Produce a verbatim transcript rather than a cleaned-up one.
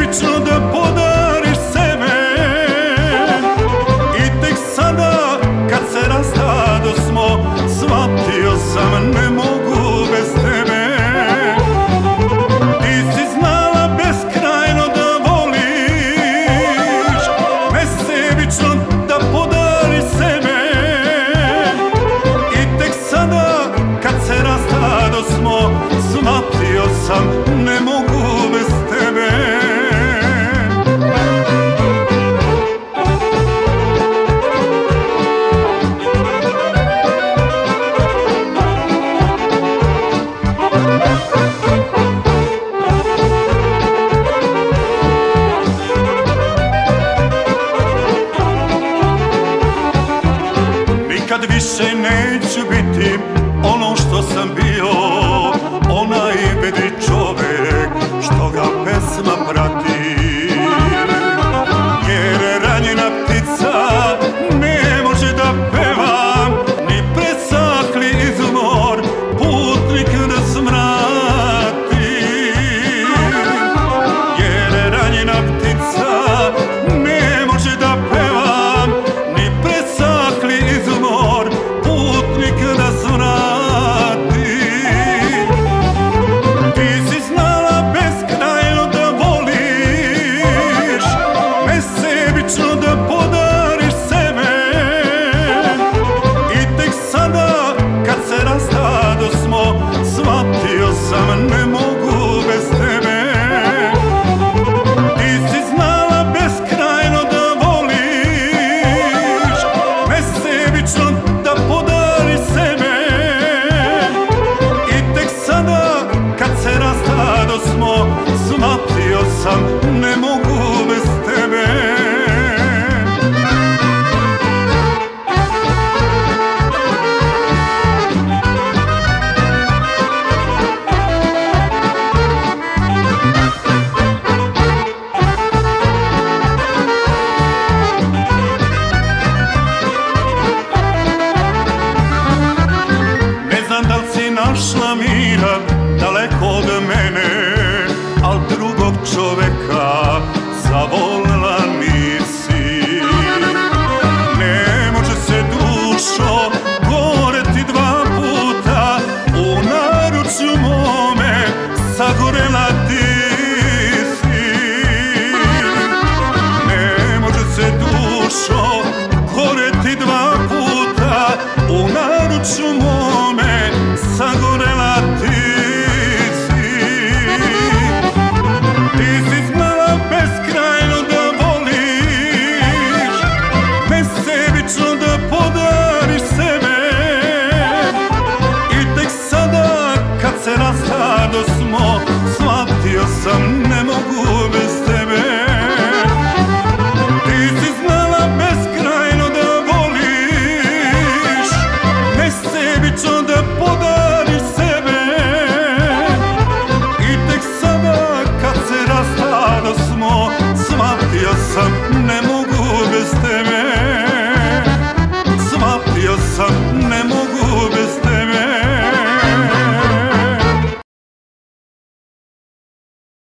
sebično da podariš sebe. I tek sada kad se rastadosmo, shvatio sam ne mogu bez tebe. Ti si znala beskrajno da voliš, nesebično da podariš sebe. I tek sada kad se rastadosmo, shvatio sam ne mogu bez tebe. Nikad više neću biti ono što sam bio, onaj vedri čovek što ga pesma prati. Jer ranjena ptica ne može da peva, ni presahli izmor putnik da smrati. Jer ranjena ptica ne može da peva, ni presahli izmor putnik da smrati. Ti si znala beskrajno da voliš, nesebično da podariš sebe. I tek sada kad se rastadosmo, shvatio sam ne mogu bez tebe. Ti si znala beskrajno da voliš, nesebično da podariš sebe. I tek sada kad se rastadosmo, shvatio sam ne mogu bez tebe. Ne znam da li si našla mira daleko od mene, al drugog čoveka zavolila nisi. Ne može se dušo goreti dva puta, u naručju mome sagorela ti si. Ne može se dušo goreti dva puta, u naručju mome sagorela ti si. Ti si znala beskrajno da voliš, nesebično da podariš sebe. I tek sada kad se rastadosmo, shvatio sam